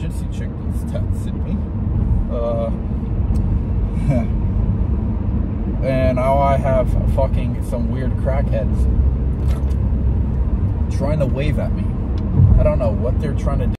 emergency chick that's texted me. And now I have fucking some weird crackheads trying to wave at me. I don't know what they're trying to do.